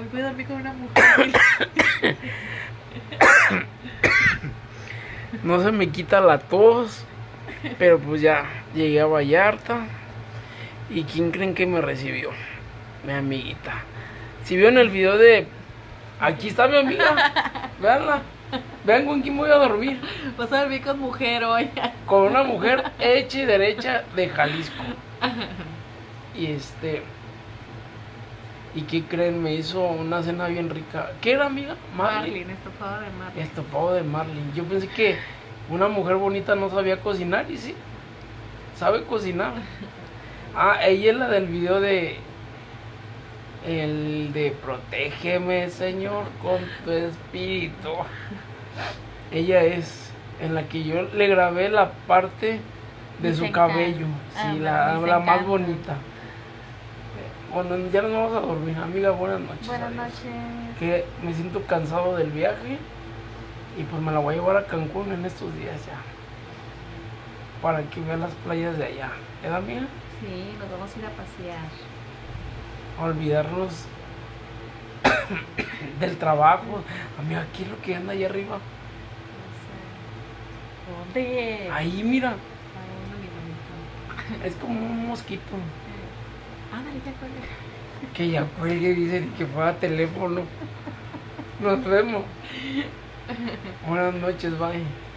Hoy voy a dormir con una mujer. No se me quita la tos, pero pues ya llegué a Vallarta. ¿Y quién creen que me recibió? Mi amiguita. Si vieron el video de... Aquí está mi amiga. Veanla. Vean con quién voy a dormir. Vas a dormir con mujer hoy. Con una mujer hecha y derecha de Jalisco. ¿Y qué creen? Me hizo una cena bien rica. ¿Qué era, amiga? Marlin, estofado de Marlin. Estofado de Marlin. Yo pensé que una mujer bonita no sabía cocinar, y sí, sabe cocinar. Ah, ella es la del video de... El de protégeme, Señor, con tu espíritu. Ella es en la que yo le grabé la parte de su cabello. Sí, la más bonita. Bueno, ya nos vamos a dormir, amiga. Buenas noches. Buenas noches. Que me siento cansado del viaje y pues me la voy a llevar a Cancún en estos días ya, para que vea las playas de allá. ¿Verdad, amiga? Sí, nos vamos a ir a pasear. A olvidarnos del trabajo. Amiga, ¿qué es lo que anda allá arriba? ¿Dónde? Ahí, mira. Ay, no, mi bonito. Es como un mosquito. Ándale, ya cuelga. Que ya cuelgue, dicen que fue a teléfono. Nos vemos. Buenas noches, bye.